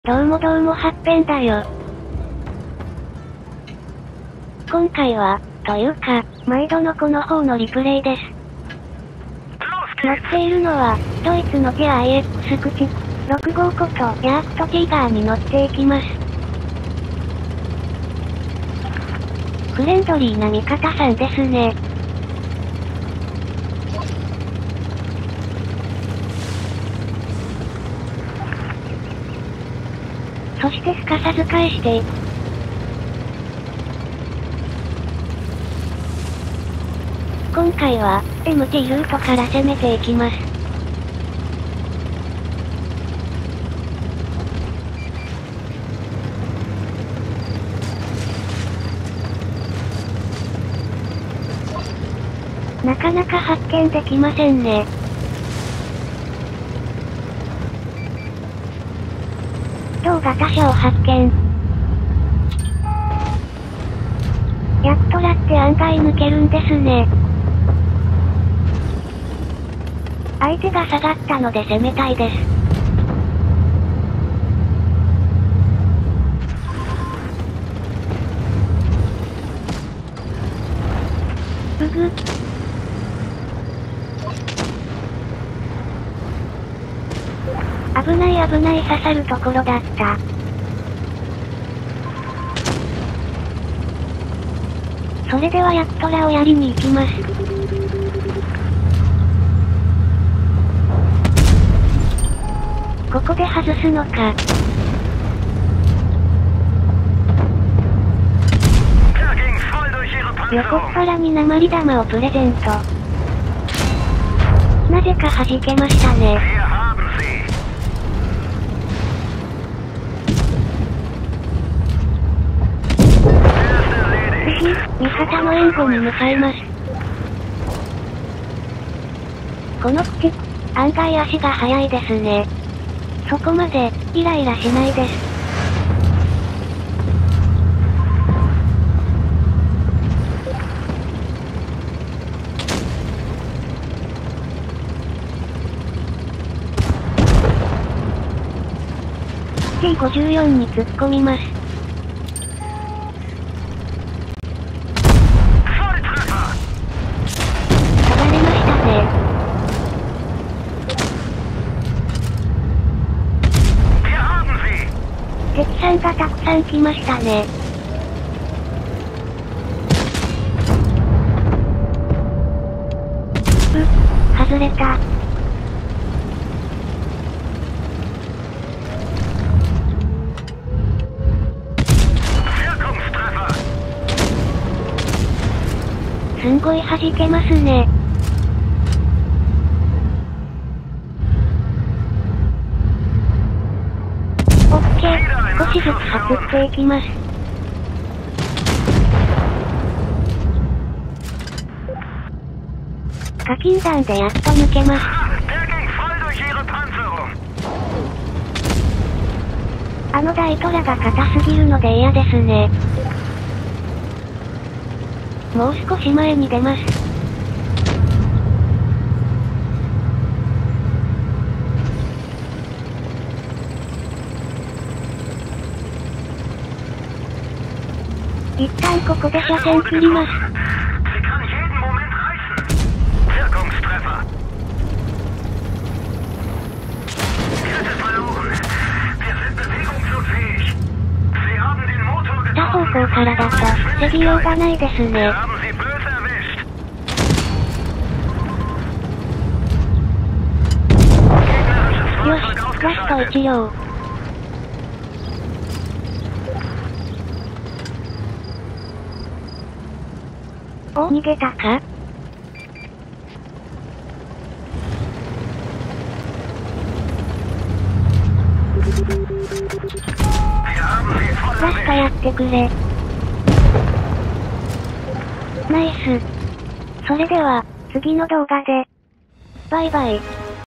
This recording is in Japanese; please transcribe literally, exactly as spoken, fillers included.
どうもどうもはっぺんだよ。今回は、というか、毎度のこの方のリプレイです。乗っているのは、ドイツのティア アイエックス 駆逐ろく号ことヤークトティガーに乗っていきます。フレンドリーな味方さんですね。そしてすかさず返していく。今回は、エムティー ルートから攻めていきます。なかなか発見できませんね。同型車を発見。ヤクトラって案外抜けるんですね。相手が下がったので攻めたいです。うぐ。危ない危ない刺さるところだった。それではヤクトラをやりに行きます。ここで外すのか。横っ腹に鉛玉をプレゼント。なぜか弾けましたね。ぜひ、味方の援護に向かいます。この口、案外足が速いですね。そこまで、イライラしないです。ティーごじゅうよん に突っ込みます。取られましたね。敵さんがたくさん来ましたね。う、外れた。すんごい弾けますね。オッケー、少しずつはつっていきます。火金弾でやっと抜けます。あの大トラが硬すぎるので嫌ですね。もう少し前に出ます。一旦ここで車線切ります。他方向からだと、防ぎようがないですね。よし、ラストいち両。お、逃げたか？ラストやってくれ。ナイス。それでは、次の動画で。バイバイ。